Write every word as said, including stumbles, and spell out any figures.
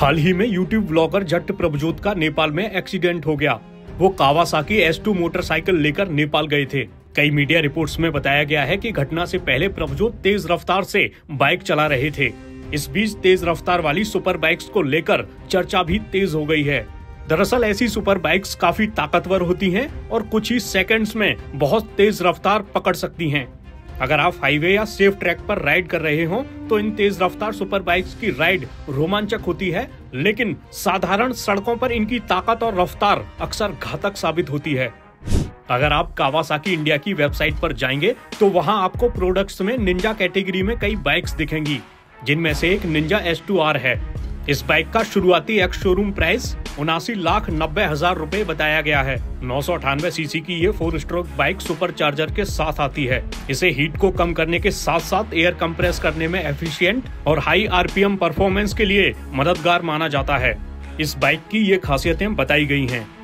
हाल ही में YouTube blogger जट प्रभजोत का नेपाल में एक्सीडेंट हो गया। वो कावासाकी एस टू मोटरसाइकिल लेकर नेपाल गए थे। कई मीडिया रिपोर्ट्स में बताया गया है कि घटना से पहले प्रभजोत तेज रफ्तार से बाइक चला रहे थे। इस बीच तेज रफ्तार वाली सुपर बाइक्स को लेकर चर्चा भी तेज हो गई है। दरअसल ऐसी सुपर बाइक्स काफी ताकतवर होती हैं और कुछ ही सेकंड्स में बहुत तेज रफ्तार पकड़ सकती हैं। अगर आप हाईवे या सेफ ट्रैक पर राइड कर रहे हो तो इन तेज रफ्तार सुपर बाइक्स की राइड रोमांचक होती है, लेकिन साधारण सड़कों पर इनकी ताकत और रफ्तार अक्सर घातक साबित होती है। अगर आप कावासाकी इंडिया की वेबसाइट पर जाएंगे तो वहां आपको प्रोडक्ट्स में निंजा कैटेगरी में कई बाइक्स दिखेंगी, जिनमें से एक निंजा एस टू आर है। इस बाइक का शुरुआती एक्स शोरूम प्राइस उनासी लाख नब्बे हजार रूपए बताया गया है। नौ सौ अठानवे सीसी की ये four stroke bike super charger के साथ आती है। इसे हीट को कम करने के साथ साथ एयर कंप्रेस करने में एफिशिएंट और हाई आरपीएम परफॉर्मेंस के लिए मददगार माना जाता है। इस बाइक की ये खासियतें बताई गई हैं।